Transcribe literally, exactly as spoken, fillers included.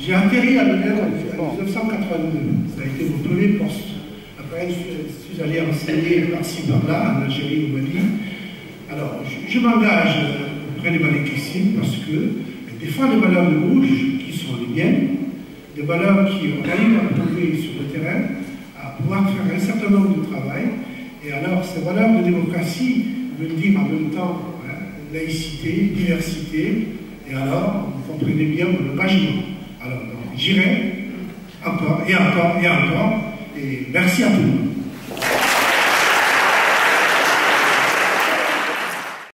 J'ai atterri à Benin en mille neuf cent quatre-vingt-deux. Ça a été mon premier poste. Après, je suis allé enseigner par-ci par-là, en Algérie, au Mali. Alors, je, je m'engage auprès des Malais-Christines parce que je défends des valeurs de gauche qui sont les miennes, des valeurs qui arrivent à trouver sur le terrain, à pouvoir faire un certain nombre de travail. Et alors, ces valeurs de démocratie veulent dire en même temps hein, laïcité, diversité, et alors, vous comprenez bien mon engagement. Alors, j'irai encore et encore et encore, et merci à tout le monde.